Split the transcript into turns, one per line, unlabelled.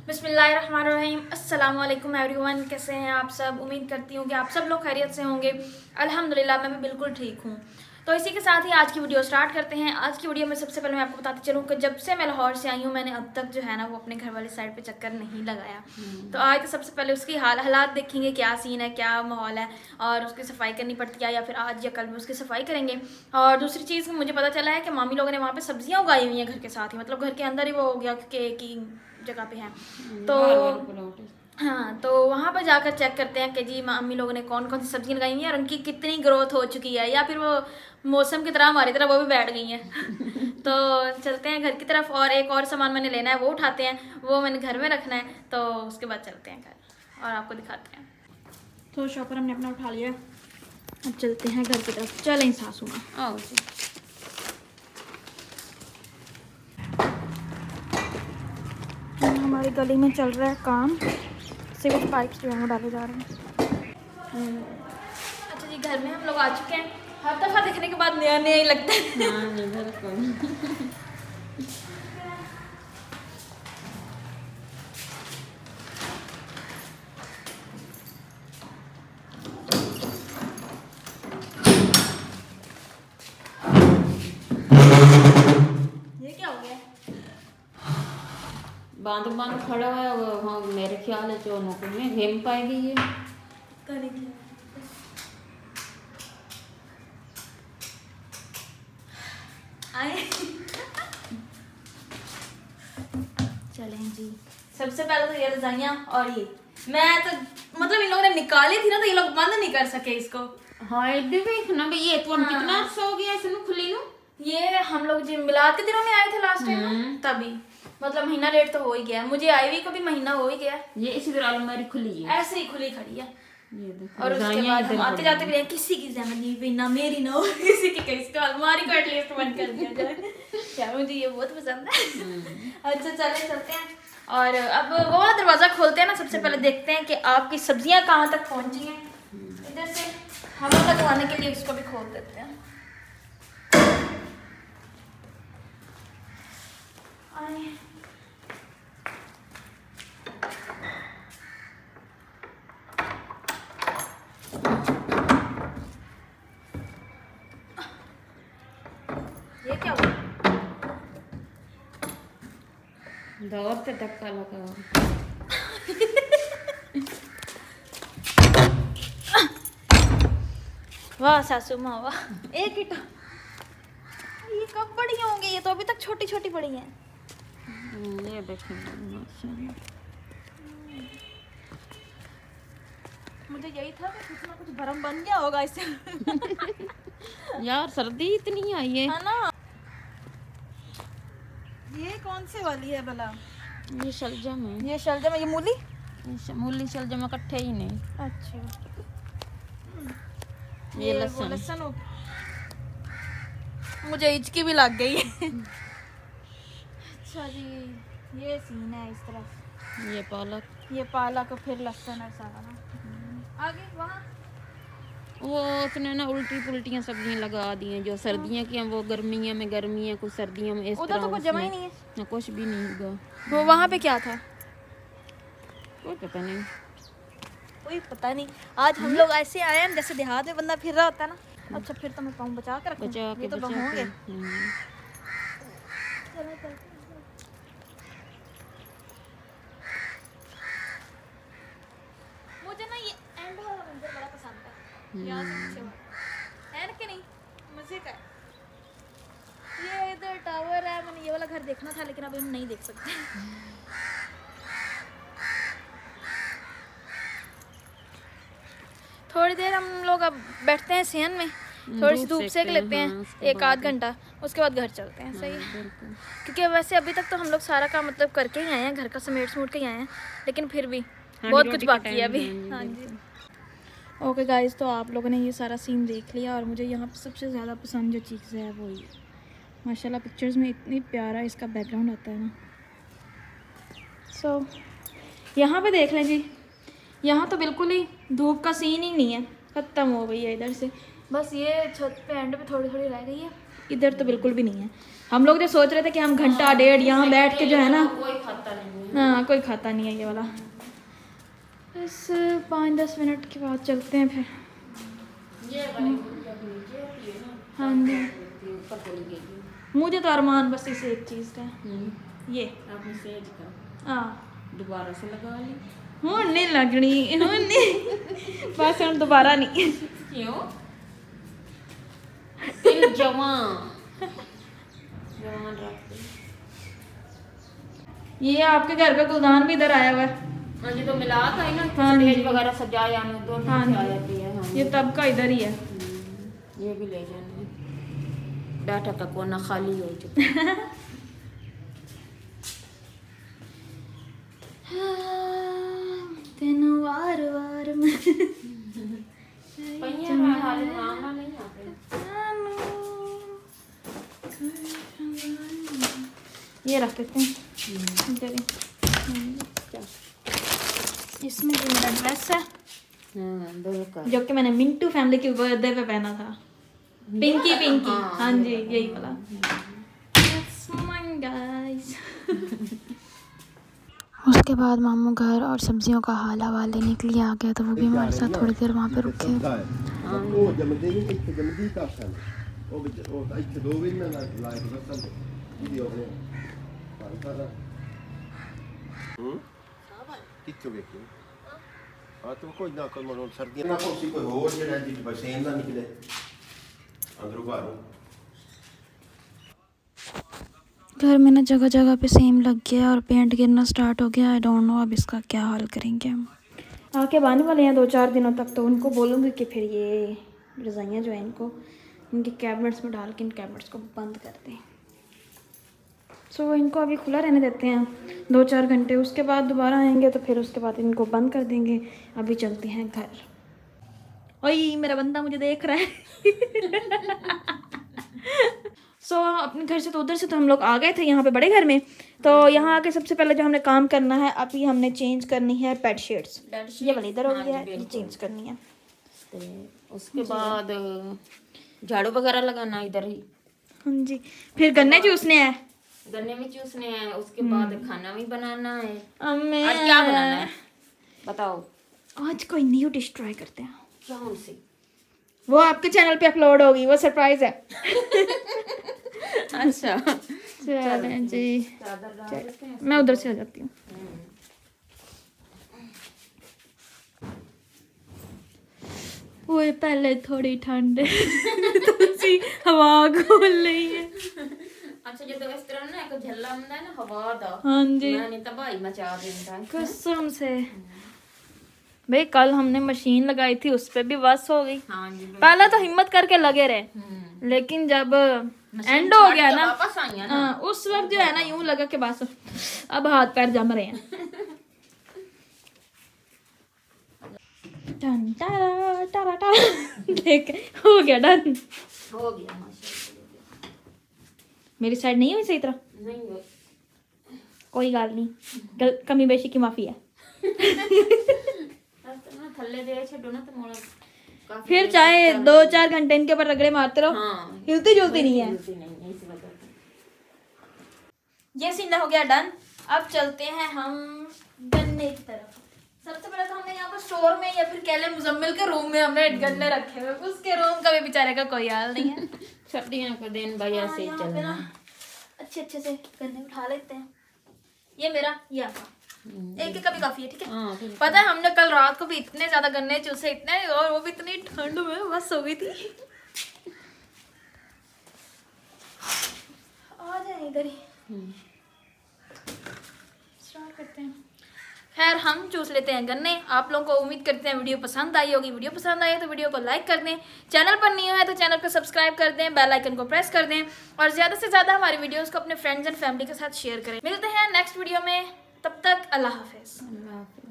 बिस्मिल्लाहिर्रहमानिर्रहीम। अस्सलाम वालेकुम एवरीवन, कैसे हैं आप सब। उम्मीद करती हूँ कि आप सब लोग खैरियत से होंगे। अल्हम्दुलिल्लाह मैं भी बिल्कुल ठीक हूँ। तो इसी के साथ ही आज की वीडियो स्टार्ट करते हैं। आज की वीडियो में सबसे पहले मैं आपको बताती चलूँ कि जब से मैं लाहौर से आई हूँ मैंने अब तक जो है ना वो अपने घर वाली साइड पे चक्कर नहीं लगाया। तो आज तो सबसे पहले उसकी हालात देखेंगे, क्या सीन है, क्या माहौल है और उसकी सफाई करनी पड़ती है या फिर आज या कल में उसकी सफाई करेंगे। और दूसरी चीज़ मुझे पता चला है कि मामी लोगों ने वहाँ पर सब्जियाँ उगाई हुई हैं घर के साथ ही, मतलब घर के अंदर ही वो हो गया क्योंकि एक ही जगह पे है। तो हाँ, तो वहाँ पर जाकर चेक करते हैं कि जी मम्मी लोगों ने कौन कौन सी सब्जियाँ लगाई हुई हैं और उनकी कितनी ग्रोथ हो चुकी है या फिर वो मौसम की तरह हमारी तरह वो भी बैठ गई हैं। तो चलते हैं घर की तरफ और एक और सामान मैंने लेना है वो उठाते हैं, वो मैंने घर में रखना है। तो उसके बाद चलते हैं घर और आपको दिखाते हैं। तो शॉपर हमने अपना उठा लिया, अब चलते हैं घर की तरफ। चलें सासू माँ। आओ जी। हमारी गली में चल रहा है काम, सिविल पाइप्स जो है वो डाले जा रहे हैं। अच्छा जी, घर में हम लोग आ चुके हैं। हर दफ़ा देखने के बाद नया नया ही लगता है। ये क्या हो गया?
बांध बांध खड़ा है वहाँ, मेरे ख्याल है जो नौकरी में घेम पाएगी ये
करेंगे। आए चलें जी। सबसे पहले तो ये रजाइयाँ और ये मैं तो मतलब इन लोगों ने निकाली थी ना तो ये लोग बंद नहीं कर सके इसको।
हाँ देख ना भाई, ये तो कितना अर्सा हो गया इसनु खुली नु।
ये हम लोग जी मिलाद के दिनों में आए थे लास्ट टाइम, तभी मतलब महीना डेढ़ तो हो ही गया। मुझे आई हुई को भी महीना हो ही गया।
ये इसी तरह अलमारी खुली है,
ऐसे ही खुली खड़ी है।
ये देखो।
और उसके बाद हम आते जाते भी किसी की जहमत नहीं भी, ना मेरी ना किसी की, कहीं इसको अलमारी को एटलीस्ट बंद कर दिया जाए। क्या मुझे ये बहुत पसंद है। अच्छा चले चलते हैं और अब वो वाला दरवाजा खोलते हैं ना। सबसे पहले देखते हैं कि आपकी सब्जियां कहाँ तक पहुंची हैं। इधर से हवा लगवाने के लिए इसको भी खोल देते हैं। ये क्या हुआ?
दौर पे धक्का लगा।
वाह सासू माँ वाह, एक ईटा। ये कब बड़ी होंगी? ये तो अभी तक छोटी छोटी बड़ी हैं।
ये देखो
मुझे यही था कि कुछ ना कुछ भरम बन गया होगा इससे।
यार सर्दी इतनी आई है
ना। ये कौन से वाली है भला?
ये शलजम है।
ये शलजम है। ये मूली?
मूली शलजम इकट्ठे ही नहीं।
अच्छा
ये लहसुन।
लहसुन हो। मुझे हिचकी भी लग गई है। अच्छा जी, ये सीन है इस तरफ।
ये पालक
और फिर लहसुन और सारा ना। आगे वहाँ
वो उसने ना उल्टी पुल्टियाँ सब्जियाँ लगा दी हैं जो सर्दियाँ की हैं, वो गर्मियों में गर्मी है, कुछ सर्दियों में इस तरह।
तो कुछ जमा ही नहीं है
ना, कुछ भी नहीं होगा।
वो वहाँ पे क्या था
कोई पता नहीं,
कोई पता नहीं। आज हम लोग ऐसे आए हैं जैसे देहात में बंदा फिर रहा होता है ना। अच्छा फिर तो मैं पाँव बचा के रखूं। ये तो होंगे। मुझे ना ये एंड वाला मंजर बड़ा पसंद है। यहाँ से पीछे वाला है ना कि नहीं, मजे का है। ये इधर टावर है, मैंने ये वाला घर देखना था लेकिन अभी हम नहीं देख सकते। थोड़ी देर हम लोग अब बैठते हैं सेहन में, थोड़ी सी धूप सेक लेते हैं। एक आध घंटा, उसके बाद घर चलते हैं। सही है, क्योंकि वैसे अभी तक तो हम लोग सारा काम मतलब करके ही आए हैं, घर का समेट समूट के ही आए हैं, लेकिन फिर भी बहुत कुछ बाकी है अभी। हाँ जी। ओके गाइस, तो आप लोगों ने ये सारा सीन देख लिया और मुझे यहाँ पे सबसे ज़्यादा पसंद जो चीज़ है वो ये माशाल्लाह पिक्चर्स में इतनी प्यारा इसका बैकग्राउंड आता है ना। सो यहाँ पे देख लें जी, यहाँ तो बिल्कुल ही धूप का सीन ही नहीं है, ख़त्म हो गई है इधर से। बस ये छत पे एंड पे थोड़ी थोड़ी रह गई है इधर तो बिल्कुल भी नहीं है। हम लोग जो सोच रहे थे कि हम घंटा डेढ़ यहाँ बैठ के जो है ना,
कोई खाता नहीं है।
हाँ कोई खाता नहीं है ये वाला। बस 5-10 मिनट के बाद चलते हैं फिर। हाँ जी, मुझे तो अरमान बस इसे एक चीज़ का ये
आपने सेज का
हाँ
दोबारा से लगा ली।
हूँ नहीं लगनी हूँ नहीं बस हम दोबारा नहीं।
क्यों? दिल जवान रखते।
ये आपके घर पे गुलदान भी इधर आया हुआ है।
हाँ जी, तो मिला था ही ना,
हाँ
स्टेज
जी।
वगैरह सजाया नहीं तो
हाँ जी।
आया भी है। हाँ
ये तब का इधर ही है।
ये भी ले जाने डाटा का कोना खाली हो चुका।
तेन वार वार में ये रख देते हैं इधर ही। इसमें जो मेरा ड्रेस है जो कि मैंने मिंटू फैमिली की बर्थडे पे पहना था, पिंकी पिंकी। हाँ जी, यही वाला। उसके बाद मामू घर और सब्जियों का हाल हवाले लेने के लिए आ गया, तो वो भी हमारे साथ थोड़ी देर वहाँ पे रुके। घर में ना जगह जगह पे सेम लग गया और पेंट गिरना स्टार्ट हो गया। आई डोंट नो अब इसका क्या हाल करेंगे हम। आके आने वाले हैं 2-4 दिनों तक, तो उनको बोलूँगी कि फिर ये रज़ाइयाँ जो है इनको इनके कैबिनेट्स में डाल के इन कैबिनेट्स को बंद कर दें। सो इनको अभी खुला रहने देते हैं 2-4 घंटे, उसके बाद दोबारा आएंगे तो फिर उसके बाद इनको बंद कर देंगे। अभी चलते हैं घर। ओए मेरा बंदा मुझे देख रहा है। सो अपने घर से तो उधर से तो हम लोग आ गए थे यहाँ पे बड़े घर में। तो यहाँ आके सबसे पहले जो हमने काम करना है, अभी हमने चेंज करनी है बेडशीट्स। ये वाली इधर हो गई है, ये चेंज करनी है।
तो उसके बाद झाड़ू वगैरह लगाना इधर ही।
हाँ जी, फिर गन्ने चूसने हैं,
गन्ने में चूसने हैं। उसके बाद खाना भी बनाना है।
आज
क्या बनाना है बताओ?
आज कोई न्यू डिश ट्राई करते हैं।
कौन सी?
वो आपके चैनल पे अपलोड होगी, वो सरप्राइज है।
अच्छा
चलें जी, मैं उधर से आ जाती हूँ। वो पहले थोड़ी ठंड तुलसी हवा खोल रही है।
अच्छा जो तो इस तरह ना एक झल्ला ਹੁੰਦਾ है ना हवा दा।
हाँ जी,
मैंने तबाही मचा देता है
कसम से। भाई कल हमने मशीन लगाई थी, उस पे भी बस हो गई।
हाँ जी,
पहले तो हिम्मत करके लगे रहे, लेकिन जब एंड हो गया ना,
वापस आई है ना।
हाँ, उस वक्त जो है ना यूं लगा कि बस अब हाथ पैर जम रहे हैं। टन टारा टारा टारा। देख हो गया, डन
हो गया माशाल्लाह।
मेरी साइड नहीं हुई सही तरह,
नहीं हुई।
कोई गल नहीं, कमी बेशी की माफी है।
थल्ले दे छड्डो ना तो मोड़ा
फिर चाहे 2-4 घंटे इनके ऊपर रगड़े मारते रहो,
हाँ,
हिलती जुलती नहीं है।
नहीं इस वजह से।
ये सीन हो गया डन। अब चलते हैं हम गन्ने की तरफ। सबसे पहले तो हमने यहाँ पर स्टोर में या फिर कह ले मुजम्मिल के रूम में हमने गन्ने रखे हुए, उसके रूम का भी बेचारे का कोई हाल नहीं है।
सर्दियों का दिन भाई ऐसे ही चलना।
अच्छे से गन्ने उठा लेते हैं। ये मेरा, ये आपका, एक का भी काफी है, ठीक है। पता है हमने कल रात को भी इतने ज्यादा गन्ने चूसे, इतने, और वो भी इतनी ठंड में बस हो गई थी। आ जाए इधर ही, स्टार्ट करते हैं। खैर हम चूस लेते हैं गन्ने। आप लोगों को उम्मीद करते हैं वीडियो पसंद आई होगी। वीडियो पसंद आई है तो वीडियो को लाइक कर दें, चैनल पर नहीं है तो चैनल को सब्सक्राइब कर दें, बेल आइकन को प्रेस कर दें और ज़्यादा से ज़्यादा हमारी वीडियोस को अपने फ्रेंड्स एंड फैमिली के साथ शेयर करें। मिलते हैं नेक्स्ट वीडियो में, तब तक अल्लाह हाफिज़।